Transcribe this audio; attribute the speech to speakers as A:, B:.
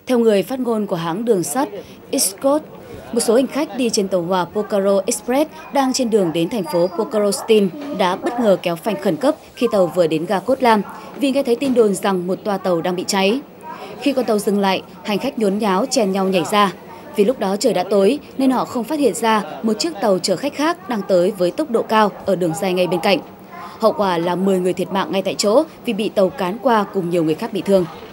A: Theo người phát ngôn của hãng đường sắt Scott, một số hành khách đi trên tàu hỏa Pocaro Express đang trên đường đến thành phố Pokrostin đã bất ngờ kéo phanh khẩn cấp khi tàu vừa đến ga Cốt Lam vì nghe thấy tin đồn rằng một toa tàu đang bị cháy. Khi con tàu dừng lại, hành khách nhốn nháo chen nhau nhảy ra. Vì lúc đó trời đã tối nên họ không phát hiện ra một chiếc tàu chở khách khác đang tới với tốc độ cao ở đường ray ngay bên cạnh. Hậu quả là 10 người thiệt mạng ngay tại chỗ vì bị tàu cán qua cùng nhiều người khác bị thương.